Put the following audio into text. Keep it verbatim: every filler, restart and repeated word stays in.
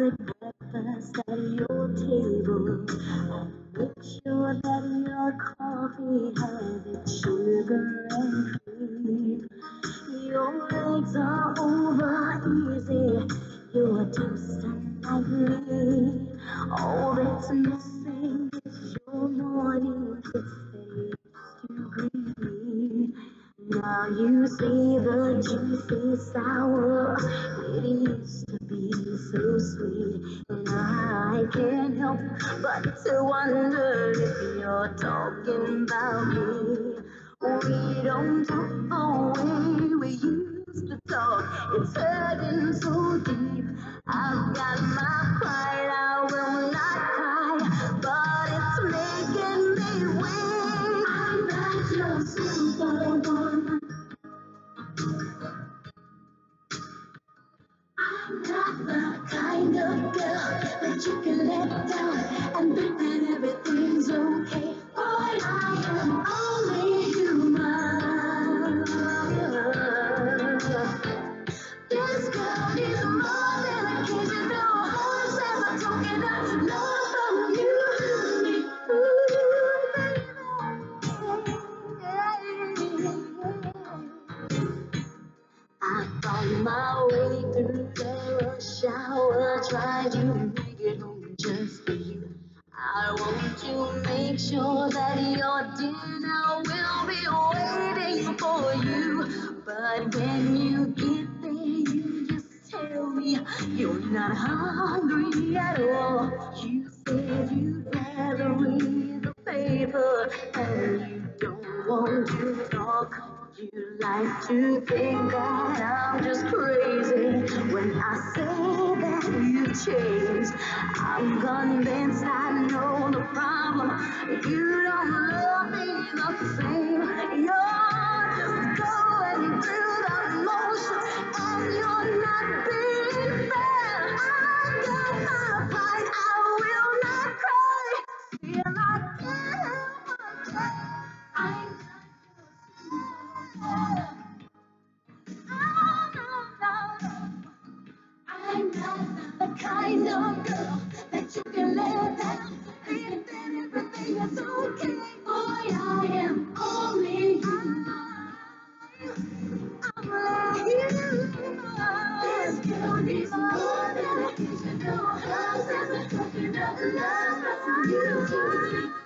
good breakfast at your table. And make sure that your coffee has its sugar and cream. Your eggs are over easy. You're just like me. All that's missing is your morning kiss that used to greet me. Now you see the juicy sour. It used to be so sweet. And I can't help but to wonder if you're talking about me. We don't talk the way we used to talk. It's hurting so deep. I've got my pride, I will not cry, but it's making me weak. I'm not your superwoman. I'm not the kind of girl that you can let down and think that everything's okay. Boy, I am only human. This girl needs more than occasional hugs and a token of love from you. Ooh, baby. I found my way through the rush hour, tried to make it home just for you. I want to make sure that your dinner will be waiting for you. But when you get there, you just tell me you're not hungry at all. You said you'd rather read the paper and you don't want to talk. You like to think that I'm just crazy when I say that you changed. I'm convinced I know the problem. You don't love me the same. You're just going through the motions and you're not being fair. I got my pride. I will not cry. Feel I can't help I'm I'm not the kind of girl that you can let down. Think that everything is okay. Boy, I am only human. I'm only human. This girl needs more than occasional hugs and a token of love from you.